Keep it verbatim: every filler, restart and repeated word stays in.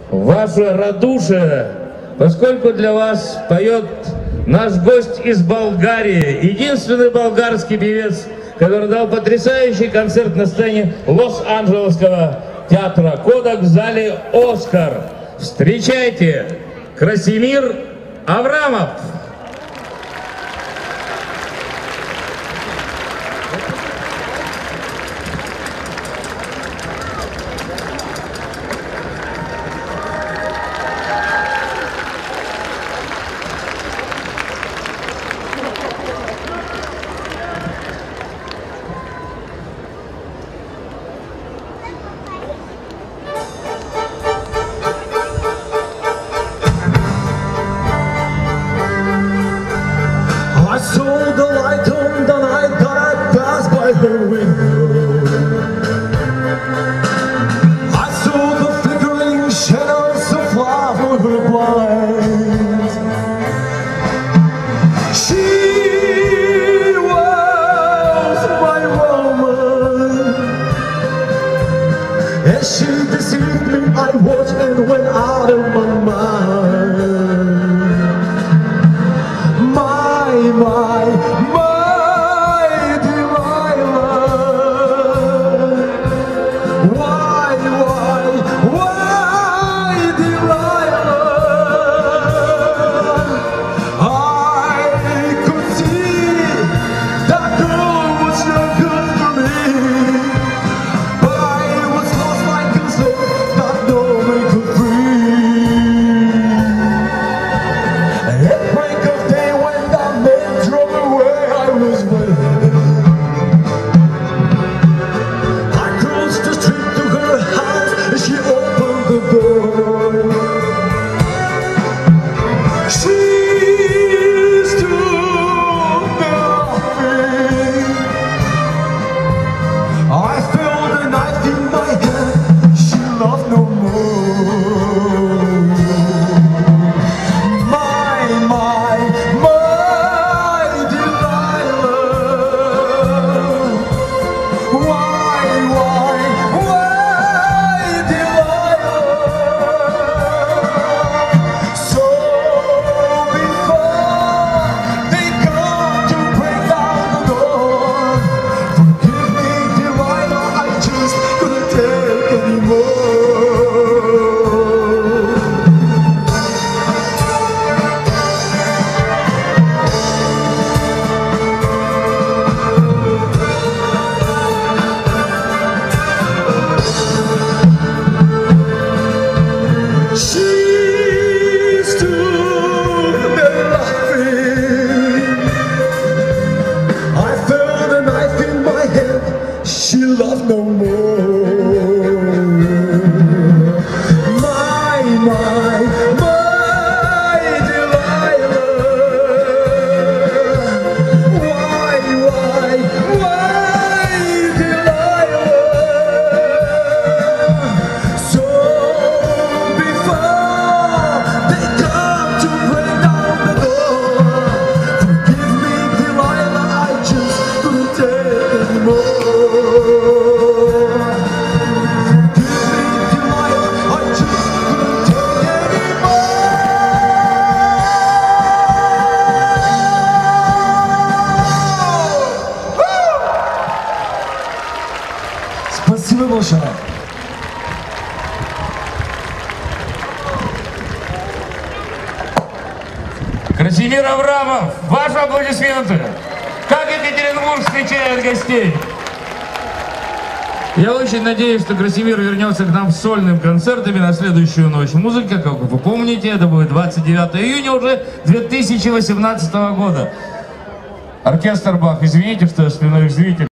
ваше радушие, поскольку для вас поет наш гость из Болгарии, единственный болгарский певец, который дал потрясающий концерт на сцене Лос-Анджелесского театра «Кодак» в зале «Оскар». Встречайте, Красимир Аврамов! I saw the light on the night that I passed by her window. I saw the flickering shadows of love on her blind. She was my woman, and she deceived me. I watched and went out of my mind. My, my Delilah, why, why, why Delilah? I could see that girl was no good for me, but I was lost like a slave that no man could free. At break of day when that man drove away, I was waiting. I crossed the street to her house and she opened the door. She stood there laughing. I felt a knife in my hand. She loved no more. My, my, my Delilah. Why, why, why Delilah? So before they come to break down the door, forgive me Delilah, I just couldn't take anymore. She stood there laughing. I felt a knife in my hand. She loved no more. My, my, my Delilah. Why, why, why Delilah? So before they come to break down the door, forgive me Delilah, I just couldn't take anymore. Forgive me Delilah, I just couldn't take anymore. Спасибо большое. Красимир Аврамов, ваши аплодисменты! Как Екатеринбург встречает гостей! Я очень надеюсь, что Красимир вернется к нам с сольным концертами на следующую ночь музыки. Как вы помните, это будет двадцать девятого июня уже две тысячи восемнадцатого года. Оркестр Бах, извините, что я спиной к зрителям.